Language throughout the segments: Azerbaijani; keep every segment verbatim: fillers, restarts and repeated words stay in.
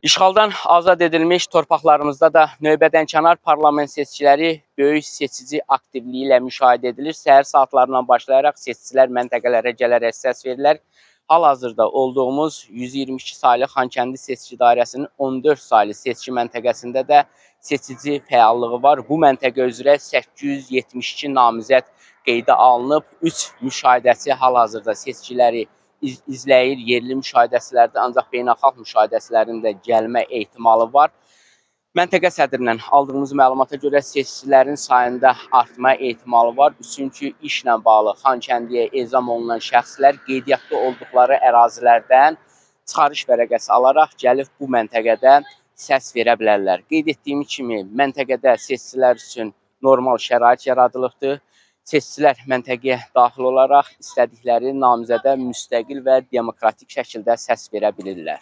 İşğaldan azad edilmiş torpaqlarımızda da növbədənkənar parlament seçkiləri böyük seçici aktivliyi ilə müşahidə edilir. Səhər saatlarından başlayaraq seçicilər məntəqələrə gələrək səs verirlər. Hal-hazırda olduğumuz yüz iyirmi iki saylı Xankəndi seçki dairəsinin on dörd saylı seçki məntəqəsində də seçici fəallığı var. Bu məntəqə üzrə səkkiz yüz yetmiş iki namizəd qeydə alınıb. üç müşahidəçi hal-hazırda seçkiləri İz, izləyir, yerli müşahidəçilərdə, ancaq beynəlxalq müşahidəçilərin də gəlmə ehtimalı var. Məntəqə sədrindən aldığımız məlumata görə seçicilərin sayında artma ehtimalı var. Çünki işlə bağlı Xankəndiyə elzam olunan şəxslər qeydiyyatda olduqları ərazilərdən çıxarış vərəqəsi alaraq gəlib bu məntəqədə səs verə bilərlər. Qeyd etdiyim kimi, məntəqədə seçicilər üçün normal şərait yaradılıbdır. Seçicilər məntəqəyə daxil olaraq istədikləri namizədə müstəqil və demokratik şəkildə səs verə bilirlər.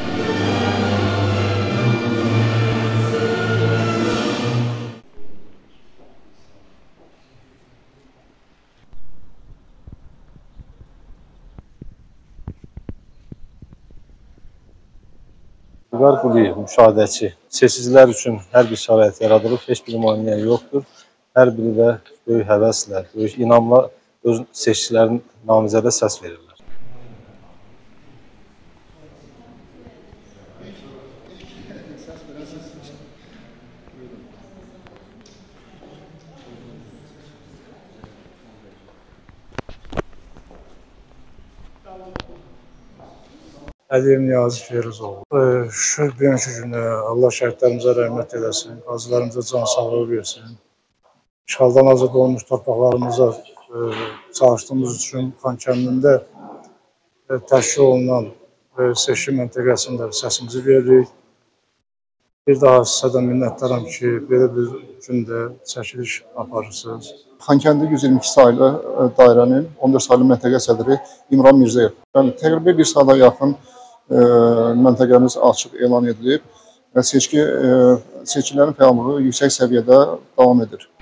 İlqar Quliyev, müşahidəçi. Seçicilər üçün hər bir şərait yaradılıb, heç bir maneə yoxdur. Hər biri də böyük həvəslə, böyük inamla öz seçicilərin namizədə səs verirlər. Əliyev Niyazi Feruzoğlu. Şükür bugünkü günə Allah şəhidlərimizə rəhmət eləsin, qazilərimizə can sağlığı versin. İşğaldan azad olmuş torpaqlarımıza e, çalışdığımız üçün Xankəndində e, təşkil olunan e, seçki məntəqəsində səsimizi veririk. Bir daha sizə minnətdaram ki, belə bir gündə çəkiliş aparırsınız. Xankəndi yüz iyirmi iki saylı dairənin on dörd saylı məntəqə sədri İmran Mirzəyev. Yəni, təqribən bir saata yaxın e, məntəqəmiz açıq elan edilib və seçki, e, seçkilərin fəallığı yüksək səviyyədə davam edir.